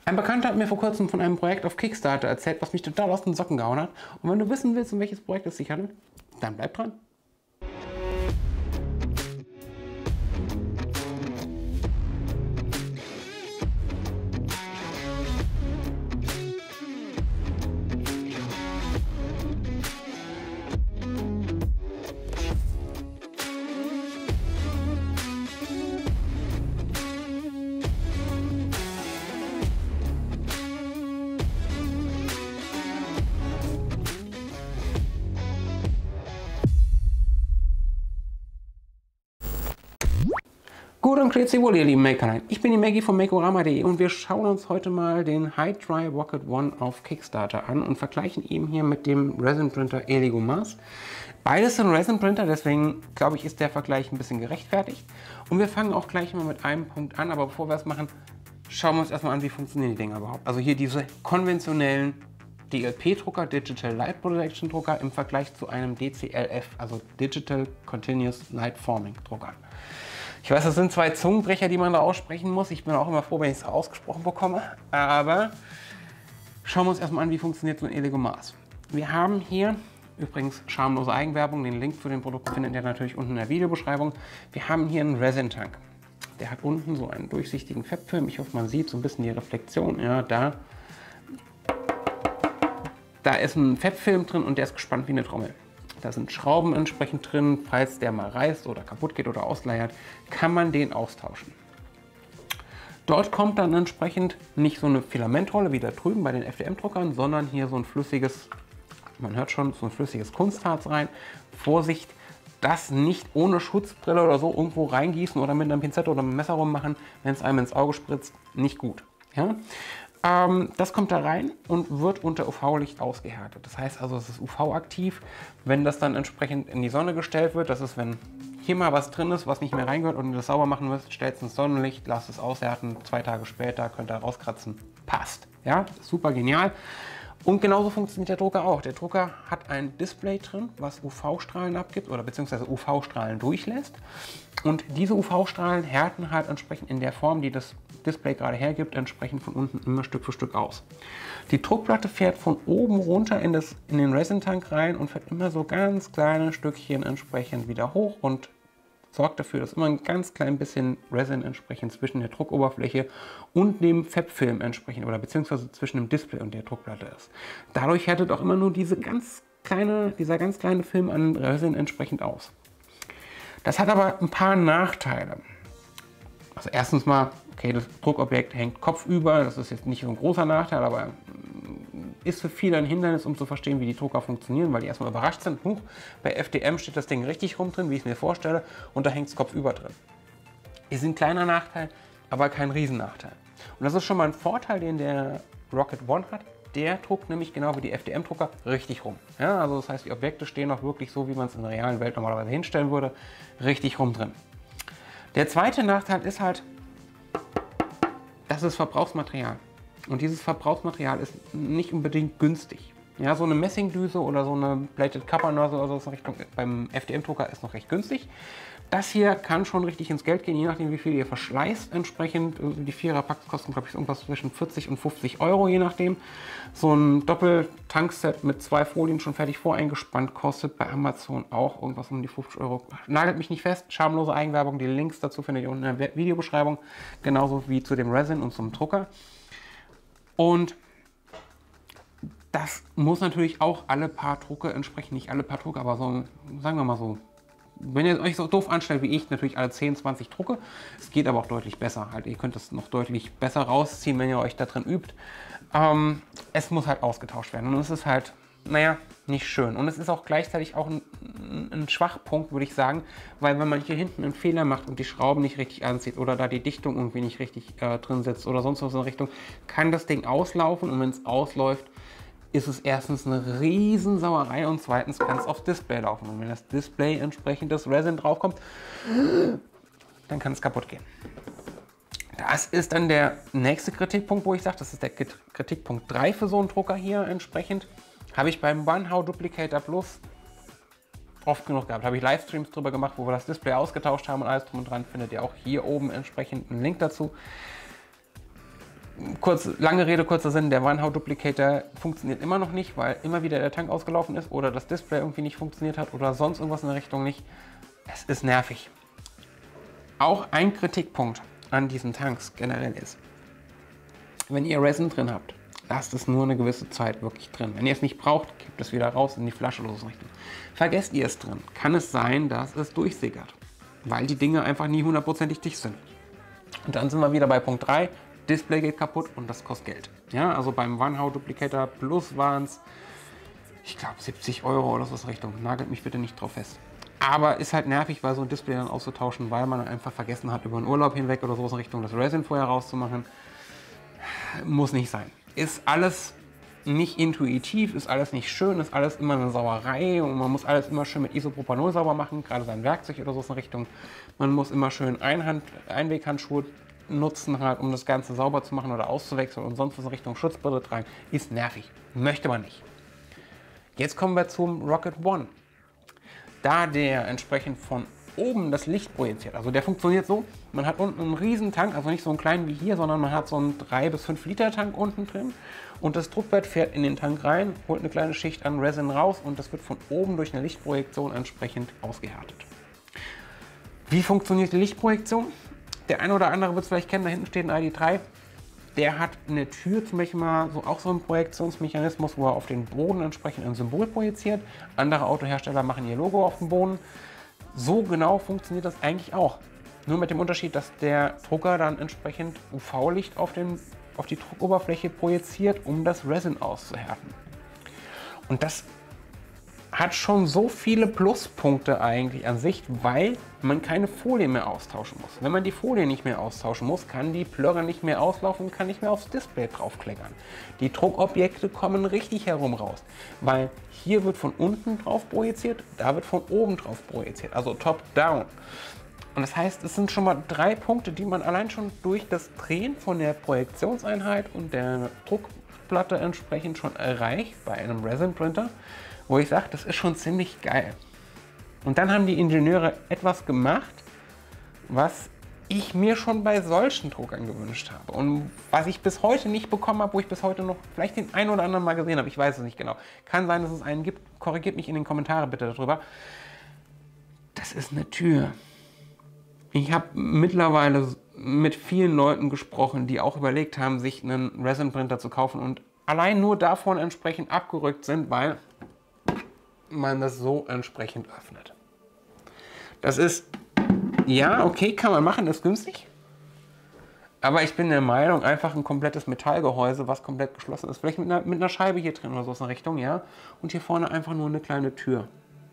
Ein Bekannter hat mir vor kurzem von einem Projekt auf Kickstarter erzählt, was mich total aus den Socken gehauen hat. Und wenn du wissen willst, um welches Projekt es sich handelt, dann bleib dran. Gut und grüezi wohl, ihr lieben Makerlein. Ich bin die Maggie von Makorama.de und wir schauen uns heute mal den High-Dry Rocket One auf Kickstarter an und vergleichen ihn hier mit dem Resin Printer Elegomars. Beides sind Resin Printer, deswegen glaube ich, ist der Vergleich ein bisschen gerechtfertigt. Und wir fangen auch gleich mal mit einem Punkt an, aber bevor wir es machen, schauen wir uns erstmal an, wie funktionieren die Dinger überhaupt. Also hier diese konventionellen DLP-Drucker, Digital Light Production Drucker, im Vergleich zu einem DCLF, also Digital Continuous Light Forming Drucker. Ich weiß, das sind zwei Zungenbrecher, die man da aussprechen muss. Ich bin auch immer froh, wenn ich es ausgesprochen bekomme. Aber schauen wir uns erstmal an, wie funktioniert so ein Elegomars. Wir haben hier, übrigens schamlose Eigenwerbung, den Link zu den Produkten findet ihr natürlich unten in der Videobeschreibung. Wir haben hier einen Resin-Tank. Der hat unten so einen durchsichtigen Farbfilm. Ich hoffe, man sieht so ein bisschen die Reflexion. Ja, da ist ein Farbfilm drin und der ist gespannt wie eine Trommel. Da sind Schrauben entsprechend drin, falls der mal reißt oder kaputt geht oder ausleiert, kann man den austauschen. Dort kommt dann entsprechend nicht so eine Filamentrolle wie da drüben bei den FDM-Druckern, sondern hier so ein flüssiges, man hört schon, so ein flüssiges Kunstharz rein. Vorsicht, das nicht ohne Schutzbrille oder so irgendwo reingießen oder mit einer Pinzette oder einem Messer rummachen, wenn es einem ins Auge spritzt, nicht gut. Ja? Das kommt da rein und wird unter UV-Licht ausgehärtet. Das heißt also, es ist UV-aktiv. Wenn das dann entsprechend in die Sonne gestellt wird, das ist, wenn hier mal was drin ist, was nicht mehr reingehört und du das sauber machen willst, stellst ins Sonnenlicht, lass es aushärten, 2 Tage später könnt ihr rauskratzen. Passt. Ja, super genial. Und genauso funktioniert der Drucker auch. Der Drucker hat ein Display drin, was UV-Strahlen abgibt oder beziehungsweise UV-Strahlen durchlässt. Und diese UV-Strahlen härten halt entsprechend in der Form, die das Display gerade hergibt, entsprechend von unten immer Stück für Stück aus. Die Druckplatte fährt von oben runter in den Resin-Tank rein und fährt immer so ganz kleine Stückchen entsprechend wieder hoch und sorgt dafür, dass immer ein ganz klein bisschen Resin entsprechend zwischen der Druckoberfläche und dem Farbfilm entsprechend oder beziehungsweise zwischen dem Display und der Druckplatte ist. Dadurch härtet auch immer nur dieser ganz kleine Film an Resin entsprechend aus. Das hat aber ein paar Nachteile. Also erstens mal, okay, das Druckobjekt hängt kopfüber, das ist jetzt nicht so ein großer Nachteil, aber ist für viele ein Hindernis, um zu verstehen, wie die Drucker funktionieren, weil die erstmal überrascht sind. Huch, bei FDM steht das Ding richtig rum drin, wie ich es mir vorstelle, und da hängt es kopfüber drin. Ist ein kleiner Nachteil, aber kein Riesennachteil. Und das ist schon mal ein Vorteil, den der Rocket One hat. Der druckt nämlich genau wie die FDM-Drucker richtig rum. Ja, also das heißt, die Objekte stehen auch wirklich so, wie man es in der realen Welt normalerweise hinstellen würde, richtig rum drin. Der zweite Nachteil ist halt, das ist Verbrauchsmaterial. Und dieses Verbrauchsmaterial ist nicht unbedingt günstig. Ja, so eine Messingdüse oder so eine Plated Cover oder so ist in Richtung, beim FDM-Drucker ist noch recht günstig. Das hier kann schon richtig ins Geld gehen, je nachdem wie viel ihr verschleißt entsprechend. Die 4er-Packs kosten, glaube ich, irgendwas zwischen 40 und 50 Euro, je nachdem. So ein Doppel-Tankset mit 2 Folien schon fertig voreingespannt kostet bei Amazon auch irgendwas um die 50 Euro. Nagelt mich nicht fest, schamlose Eigenwerbung. Die Links dazu findet ihr unten in der Videobeschreibung. Genauso wie zu dem Resin und zum Drucker. Und das muss natürlich auch alle paar Drucke entsprechen, nicht alle paar Drucke, aber so, sagen wir mal so, wenn ihr euch so doof anstellt wie ich, natürlich alle 10, 20 Drucke. Es geht aber auch deutlich besser. Halt, ihr könnt das noch deutlich besser rausziehen, wenn ihr euch da drin übt. Es muss halt ausgetauscht werden und es ist halt, naja, nicht schön. Und es ist auch gleichzeitig auch ein Schwachpunkt, würde ich sagen, weil wenn man hier hinten einen Fehler macht und die Schrauben nicht richtig anzieht oder da die Dichtung irgendwie nicht richtig drin sitzt oder sonst was in der Richtung, kann das Ding auslaufen und wenn es ausläuft, ist es erstens eine Riesensauerei und zweitens kann es aufs Display laufen. Und wenn das Display entsprechend das Resin draufkommt, dann kann es kaputt gehen. Das ist dann der nächste Kritikpunkt, wo ich sage, das ist der Kritikpunkt 3 für so einen Drucker hier entsprechend. Habe ich beim OneHow Duplicator Plus oft genug gehabt. Habe ich Livestreams drüber gemacht, wo wir das Display ausgetauscht haben und alles drum und dran. Findet ihr auch hier oben entsprechend einen Link dazu. Lange Rede, kurzer Sinn, der One How Duplicator funktioniert immer noch nicht, weil immer wieder der Tank ausgelaufen ist oder das Display irgendwie nicht funktioniert hat oder sonst irgendwas in der Richtung nicht. Es ist nervig. Auch ein Kritikpunkt an diesen Tanks generell ist, wenn ihr Resin drin habt, lasst es nur eine gewisse Zeit wirklich drin. Wenn ihr es nicht braucht, kippt es wieder raus in die Flasche oder so. Vergesst ihr es drin, kann es sein, dass es durchsickert, weil die Dinge einfach nie hundertprozentig dicht sind. Und dann sind wir wieder bei Punkt 3, Display geht kaputt und das kostet Geld. Ja, also beim One How Duplicator Plus waren es, ich glaube 70 Euro oder so in Richtung. Nagelt mich bitte nicht drauf fest. Aber ist halt nervig, weil so ein Display dann auszutauschen, weil man einfach vergessen hat, über einen Urlaub hinweg oder so in Richtung das Resin vorher rauszumachen. Muss nicht sein. Ist alles nicht intuitiv, ist alles nicht schön, ist alles immer eine Sauerei und man muss alles immer schön mit Isopropanol sauber machen, gerade sein Werkzeug oder so in Richtung. Man muss immer schön Einweghandschuhe nutzen, halt, um das Ganze sauber zu machen oder auszuwechseln und sonst was in Richtung Schutzbrille tragen. Ist nervig. Möchte man nicht. Jetzt kommen wir zum Rocket One. Da der entsprechend von oben das Licht projiziert. Also der funktioniert so, man hat unten einen riesen Tank, also nicht so einen kleinen wie hier, sondern man hat so einen 3 bis 5 Liter Tank unten drin und das Druckbett fährt in den Tank rein, holt eine kleine Schicht an Resin raus und das wird von oben durch eine Lichtprojektion entsprechend ausgehärtet. Wie funktioniert die Lichtprojektion? Der eine oder andere wird es vielleicht kennen, da hinten steht ein ID3. Der hat eine Tür, zum Beispiel mal auch so einen Projektionsmechanismus, wo er auf den Boden entsprechend ein Symbol projiziert. Andere Autohersteller machen ihr Logo auf dem Boden. So genau funktioniert das eigentlich auch. Nur mit dem Unterschied, dass der Drucker dann entsprechend UV-Licht auf die Druckoberfläche projiziert, um das Resin auszuhärten. Und das hat schon so viele Pluspunkte eigentlich an sich, weil man keine Folie mehr austauschen muss. Wenn man die Folie nicht mehr austauschen muss, kann die Plörre nicht mehr auslaufen und kann nicht mehr aufs Display draufkleckern. Die Druckobjekte kommen richtig herum raus, weil hier wird von unten drauf projiziert, da wird von oben drauf projiziert, also top-down. Und das heißt, es sind schon mal 3 Punkte, die man allein schon durch das Drehen von der Projektionseinheit und der Druckplatte entsprechend schon erreicht bei einem Resin-Printer, wo ich sage, das ist schon ziemlich geil. Und dann haben die Ingenieure etwas gemacht, was ich mir schon bei solchen Druckern gewünscht habe und was ich bis heute nicht bekommen habe, wo ich bis heute noch vielleicht den einen oder anderen mal gesehen habe. Ich weiß es nicht genau. Kann sein, dass es einen gibt. Korrigiert mich in den Kommentaren bitte darüber. Das ist eine Tür. Ich habe mittlerweile mit vielen Leuten gesprochen, die auch überlegt haben, sich einen Resin-Printer zu kaufen und allein nur davon entsprechend abgerückt sind, weil man das so entsprechend öffnet. Das ist, ja, okay, kann man machen, ist günstig. Aber ich bin der Meinung, einfach ein komplettes Metallgehäuse, was komplett geschlossen ist, vielleicht mit einer Scheibe hier drin oder so in der Richtung, ja. Und hier vorne einfach nur eine kleine Tür,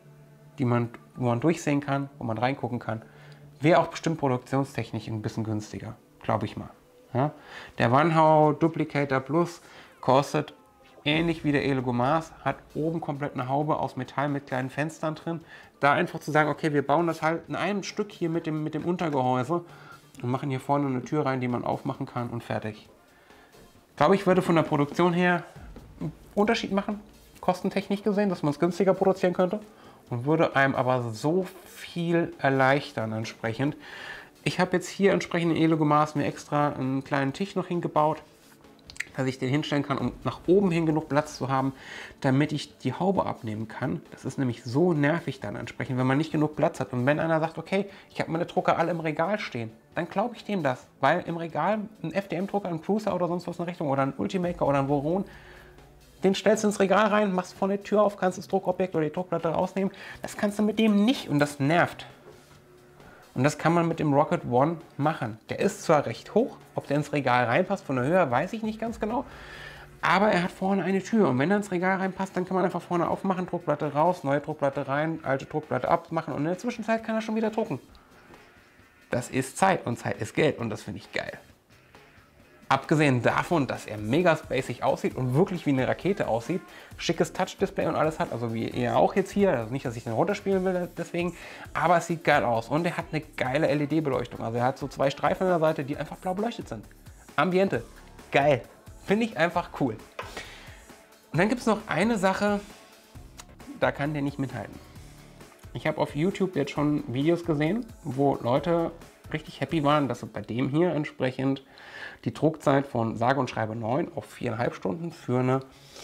wo man durchsehen kann, wo man reingucken kann. Wäre auch bestimmt produktionstechnisch ein bisschen günstiger, glaube ich mal. Ja? Der One How Duplicator Plus kostet ähnlich wie der Elegomars, hat oben komplett eine Haube aus Metall mit kleinen Fenstern drin. Da einfach zu sagen, okay, wir bauen das halt in einem Stück hier mit dem Untergehäuse und machen hier vorne eine Tür rein, die man aufmachen kann und fertig. Ich glaube, ich würde von der Produktion her einen Unterschied machen, kostentechnisch gesehen, dass man es günstiger produzieren könnte und würde einem aber so viel erleichtern entsprechend. Ich habe jetzt hier entsprechend in Elegomars mir extra einen kleinen Tisch noch hingebaut, dass ich den hinstellen kann, um nach oben hin genug Platz zu haben, damit ich die Haube abnehmen kann. Das ist nämlich so nervig dann entsprechend, wenn man nicht genug Platz hat. Und wenn einer sagt, okay, ich habe meine Drucker alle im Regal stehen, dann glaube ich dem das. Weil im Regal ein FDM-Drucker, ein Cruiser oder sonst was in der Richtung oder ein Ultimaker oder ein Voron, den stellst du ins Regal rein, machst vorne die Tür auf, kannst das Druckobjekt oder die Druckplatte rausnehmen. Das kannst du mit dem nicht und das nervt. Und das kann man mit dem Rocket One machen. Der ist zwar recht hoch, ob der ins Regal reinpasst, von der Höhe weiß ich nicht ganz genau, aber er hat vorne eine Tür und wenn er ins Regal reinpasst, dann kann man einfach vorne aufmachen, Druckplatte raus, neue Druckplatte rein, alte Druckplatte abmachen und in der Zwischenzeit kann er schon wieder drucken. Das ist Zeit und Zeit ist Geld und das finde ich geil. Abgesehen davon, dass er mega spacig aussieht und wirklich wie eine Rakete aussieht, schickes Touch-Display und alles hat, also wie er auch jetzt hier, also nicht, dass ich den runterspielen will deswegen, aber es sieht geil aus und er hat eine geile LED-Beleuchtung, also er hat so 2 Streifen an der Seite, die einfach blau beleuchtet sind. Ambiente, geil, finde ich einfach cool. Und dann gibt es noch eine Sache, da kann der nicht mithalten. Ich habe auf YouTube jetzt schon Videos gesehen, wo Leute richtig happy waren, dass sie bei dem hier entsprechend die Druckzeit von sage und schreibe 9 auf 4,5 Stunden für eine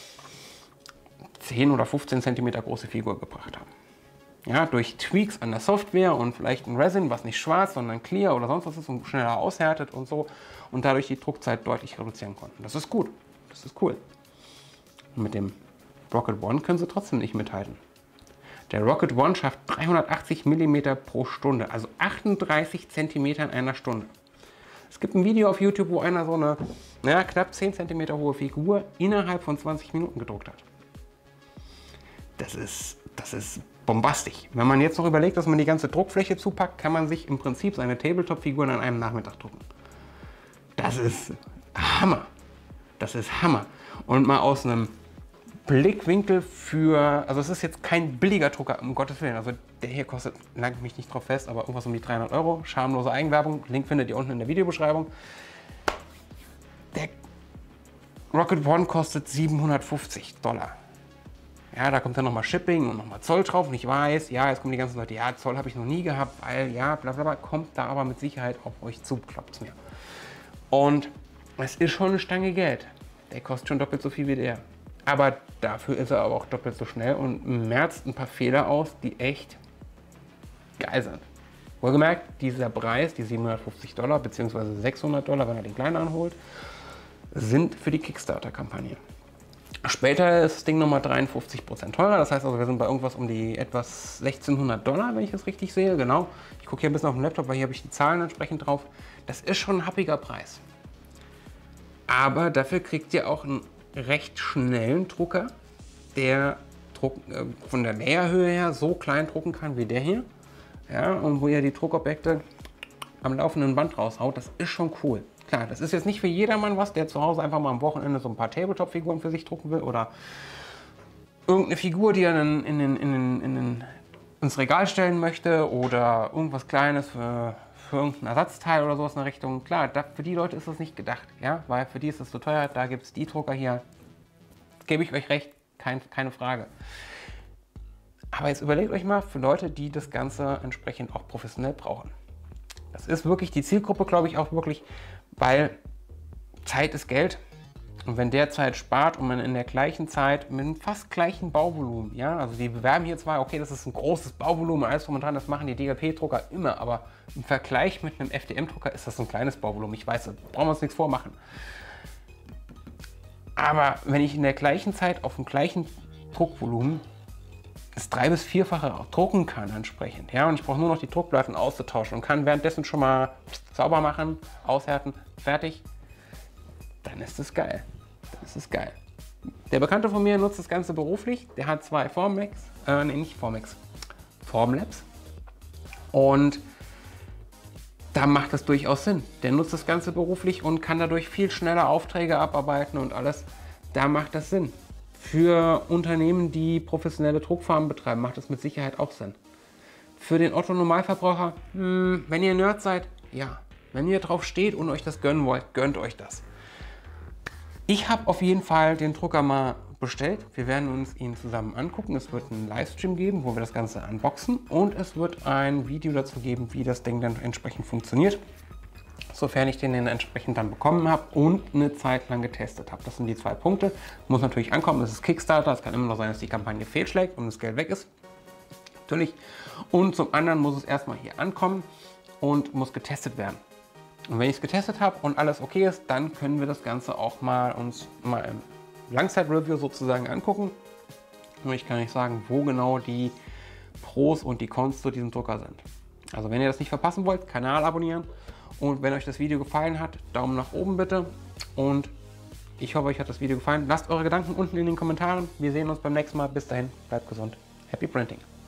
10 oder 15 cm große Figur gebracht haben. Ja, durch Tweaks an der Software und vielleicht ein Resin, was nicht schwarz, sondern clear oder sonst was ist und schneller aushärtet und so und dadurch die Druckzeit deutlich reduzieren konnten. Das ist gut, das ist cool. Und mit dem Rocket One können sie trotzdem nicht mithalten. Der Rocket One schafft 380 mm pro Stunde, also 38 cm in einer Stunde. Es gibt ein Video auf YouTube, wo einer so eine knapp 10 cm hohe Figur innerhalb von 20 Minuten gedruckt hat. Das ist bombastisch. Wenn man jetzt noch überlegt, dass man die ganze Druckfläche zupackt, kann man sich im Prinzip seine Tabletop-Figuren an einem Nachmittag drucken. Das ist Hammer. Das ist Hammer. Und mal aus einem Blickwinkel für, also es ist jetzt kein billiger Drucker, um Gottes Willen. Also der hier kostet, nagelt mich nicht drauf fest, aber irgendwas um die 300 Euro. Schamlose Eigenwerbung. Link findet ihr unten in der Videobeschreibung. Der Rocket One kostet $750. Ja, da kommt dann nochmal Shipping und nochmal Zoll drauf. Und ich weiß, ja, jetzt kommen die ganzen Leute, ja, Zoll habe ich noch nie gehabt, weil, ja, bla bla bla, kommt da aber mit Sicherheit auf euch zu, glaubt es mir. Und es ist schon eine Stange Geld. Der kostet schon doppelt so viel wie der. Aber dafür ist er aber auch doppelt so schnell und merzt ein paar Fehler aus, die echt geil sind. Wohlgemerkt, dieser Preis, die $750 bzw. $600, wenn er den kleinen anholt, sind für die Kickstarter-Kampagne. Später ist das Ding nochmal 53% teurer, das heißt also, wir sind bei irgendwas um die etwas $1.600, wenn ich das richtig sehe, genau. Ich gucke hier ein bisschen auf dem Laptop, weil hier habe ich die Zahlen entsprechend drauf. Das ist schon ein happiger Preis. Aber dafür kriegt ihr auch einen recht schnellen Drucker, der von der Näherhöhe her so klein drucken kann wie der hier. Ja, und wo ihr die Druckobjekte am laufenden Band raushaut, das ist schon cool. Klar, das ist jetzt nicht für jedermann was, der zu Hause einfach mal am Wochenende so ein paar Tabletop-Figuren für sich drucken will oder irgendeine Figur, die er ins Regal stellen möchte oder irgendwas Kleines für irgendein Ersatzteil oder sowas in der Richtung. Klar, für die Leute ist das nicht gedacht, ja, weil für die ist das zu teuer. Da gibt es die Drucker hier, gebe ich euch recht, keine Frage. Aber jetzt überlegt euch mal für Leute, die das Ganze entsprechend auch professionell brauchen. Das ist wirklich die Zielgruppe, glaube ich, auch wirklich, weil Zeit ist Geld. Und wenn der Zeit spart und man in der gleichen Zeit mit einem fast gleichen Bauvolumen, ja, also die bewerben hier zwar, okay, das ist ein großes Bauvolumen, alles momentan, das machen die DLP-Drucker immer, aber im Vergleich mit einem FDM-Drucker ist das ein kleines Bauvolumen. Ich weiß, da brauchen wir uns nichts vormachen. Aber wenn ich in der gleichen Zeit auf dem gleichen Druckvolumen das 3- bis 4-fache auch drucken kann entsprechend, ja, und ich brauche nur noch die Druckplatten auszutauschen und kann währenddessen schon mal sauber machen, aushärten, fertig, dann ist das geil. Das ist geil. Der Bekannte von mir nutzt das Ganze beruflich, der hat 2 Formlabs und da macht das durchaus Sinn. Der nutzt das Ganze beruflich und kann dadurch viel schneller Aufträge abarbeiten und alles, da macht das Sinn. Für Unternehmen, die professionelle Druckfarmen betreiben, macht das mit Sicherheit auch Sinn. Für den Otto-Normalverbraucher, wenn ihr Nerd seid, ja. Wenn ihr drauf steht und euch das gönnen wollt, gönnt euch das. Ich habe auf jeden Fall den Drucker mal bestellt. Wir werden uns ihn zusammen angucken. Es wird einen Livestream geben, wo wir das Ganze unboxen. Und es wird ein Video dazu geben, wie das Ding dann entsprechend funktioniert. Sofern ich den entsprechend dann bekommen habe und eine Zeit lang getestet habe. Das sind die 2 Punkte. Muss natürlich ankommen, das ist Kickstarter. Es kann immer noch sein, dass die Kampagne fehlschlägt und das Geld weg ist. Natürlich. Und zum anderen muss es erstmal hier ankommen und muss getestet werden. Und wenn ich es getestet habe und alles okay ist, dann können wir das Ganze auch uns mal im Langzeit-Review sozusagen angucken. Und ich kann euch sagen, wo genau die Pros und die Cons zu diesem Drucker sind. Also wenn ihr das nicht verpassen wollt, Kanal abonnieren. Und wenn euch das Video gefallen hat, Daumen nach oben bitte. Und ich hoffe, euch hat das Video gefallen. Lasst eure Gedanken unten in den Kommentaren. Wir sehen uns beim nächsten Mal. Bis dahin, bleibt gesund. Happy Printing!